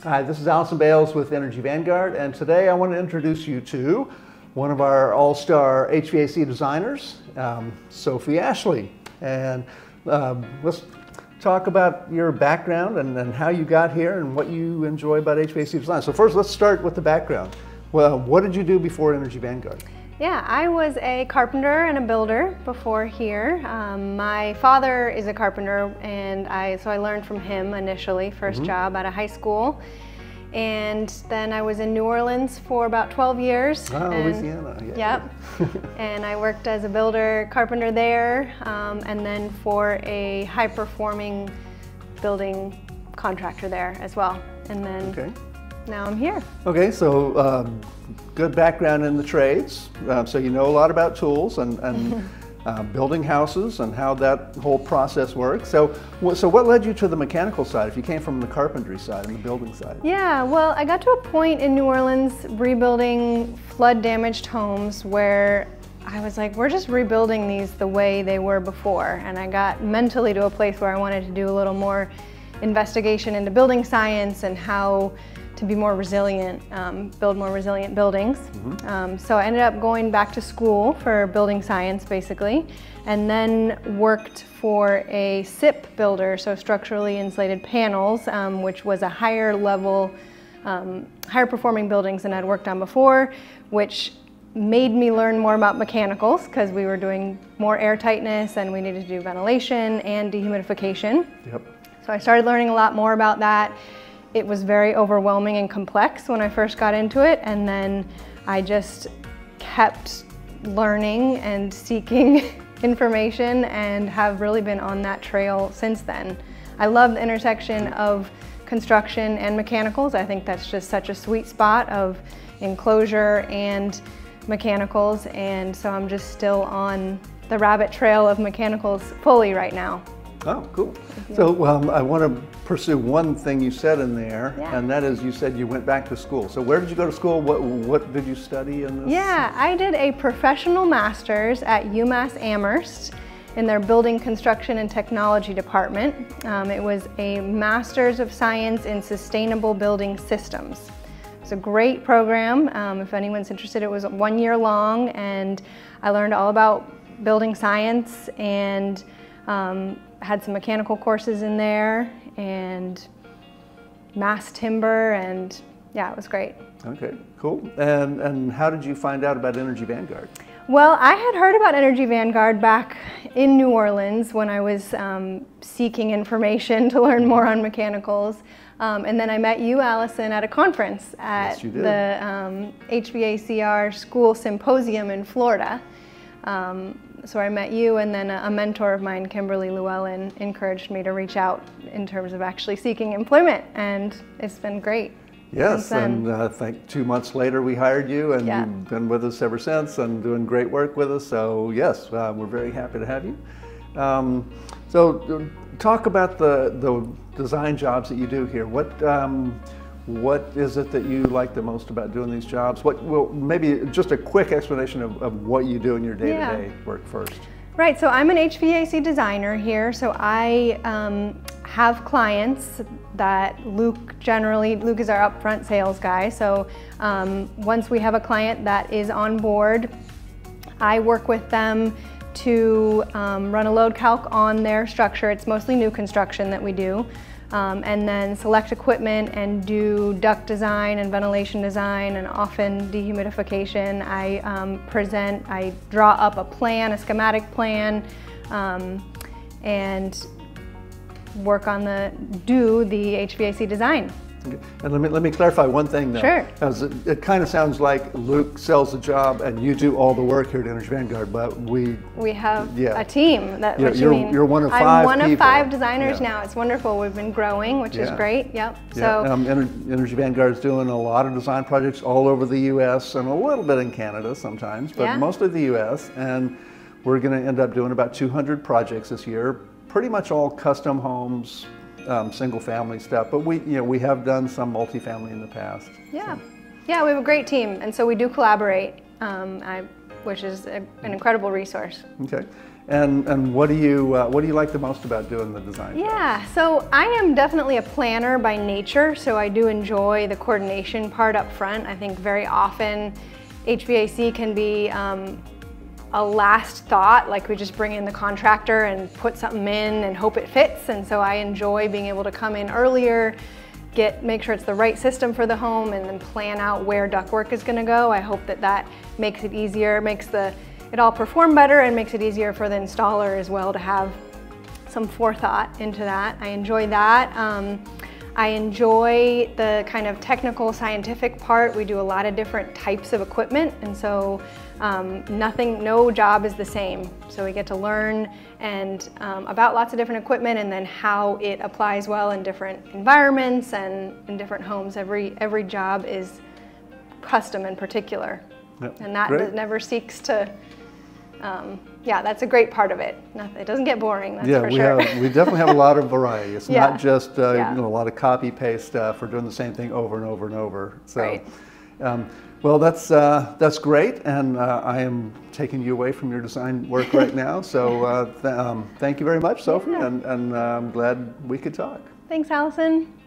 Hi, this is Allison Bales with Energy Vanguard, and today I want to introduce you to one of our all-star HVAC designers, Sophie Ashley. And let's talk about your background and how you got here and what you enjoy about HVAC design. So first, let's start with the background. Well, what did you do before Energy Vanguard? Yeah, I was a carpenter and a builder before here. My father is a carpenter, and so I learned from him initially, first job out of high school. And then I was in New Orleans for about 12 years. Oh, Louisiana, yeah. Yep. And I worked as a builder, carpenter there, and then for a high-performing building contractor there as well. And then now I'm here. Okay, so good background in the trades. So you know a lot about tools and building houses and how that whole process works. So what led you to the mechanical side if you came from the carpentry side and the building side? Yeah, well, I got to a point in New Orleans rebuilding flood-damaged homes where I was like, we're just rebuilding these the way they were before. And I got mentally to a place where I wanted to do a little more investigation into building science and how to be more resilient, build more resilient buildings. So I ended up going back to school for building science, basically, and then worked for a SIP builder, so structurally insulated panels, which was a higher level, higher performing buildings than I'd worked on before, which made me learn more about mechanicals because we were doing more air tightness and we needed to do ventilation and dehumidification. Yep. So I started learning a lot more about that. It was very overwhelming and complex when I first got into it, and then I just kept learning and seeking information and have really been on that trail since then. I love the intersection of construction and mechanicals. I think that's just such a sweet spot of enclosure and mechanicals, and so I'm just still on the rabbit trail of mechanicals fully right now. Oh, cool. So I want to pursue one thing you said in there, and that is you said you went back to school. So where did you go to school? What did you study in this? Yeah, I did a professional master's at UMass Amherst in their Building Construction and Technology department. It was a Master's of Science in Sustainable Building Systems. It's a great program. If anyone's interested, it was 1 year long, and I learned all about building science and had some mechanical courses in there and mass timber, and yeah, it was great. Okay, cool. And how did you find out about Energy Vanguard? Well, I had heard about Energy Vanguard back in New Orleans when I was seeking information to learn more on mechanicals. And then I met you, Allison, at a conference at the HVACR School Symposium in Florida. So I met you, and then a mentor of mine, Kimberly Llewellyn, encouraged me to reach out in terms of actually seeking employment, and it's been great. Yes, and I think 2 months later we hired you, and you've been with us ever since and doing great work with us. So yes, we're very happy to have you. So talk about the design jobs that you do here. What is it that you like the most about doing these jobs? Well, maybe just a quick explanation of what you do in your day-to-day work first. Right, so I'm an HVAC designer here, so I have clients that Luke is our upfront sales guy, so once we have a client that is on board, I work with them to run a load calc on their structure. It's mostly new construction that we do. And then select equipment and do duct design and ventilation design and often dehumidification. I draw up a plan, a schematic plan, and work on the HVAC design. Okay. And let me clarify one thing though. Sure. As it kind of sounds like Luke sells the job and you do all the work here at Energy Vanguard, but we have a team. You're one of 5 I'm one people. of 5 designers now. It's wonderful. We've been growing, which is great. Yep. So Energy Vanguard is doing a lot of design projects all over the U.S. and a little bit in Canada sometimes, but mostly the U.S. And we're going to end up doing about 200 projects this year, pretty much all custom homes. Single family stuff, but we have done some multifamily in the past. Yeah, yeah, we have a great team, and so we do collaborate, which is an incredible resource. Okay, And what do you like the most about doing the design? Yeah, so I am definitely a planner by nature, so I do enjoy the coordination part up front. I think very often HVAC can be a last thought, like we just bring in the contractor and put something in and hope it fits. And so I enjoy being able to come in earlier, make sure it's the right system for the home, and then plan out where ductwork is going to go. I hope that makes it easier, makes it all perform better, and makes it easier for the installer as well to have some forethought into that. I enjoy that. I enjoy the kind of technical scientific part. We do a lot of different types of equipment, and so no job is the same. So we get to learn about lots of different equipment, and then how it applies well in different environments and in different homes. Every job is custom and particular. Yep. And that never seeks to, yeah, that's a great part of it. It doesn't get boring, that's for sure. We definitely have a lot of variety. It's not just a lot of copy-paste for doing the same thing over and over and over. So, right. Well, that's great, and I am taking you away from your design work right now. So thank you very much, Sophie, and I'm glad we could talk. Thanks, Allison.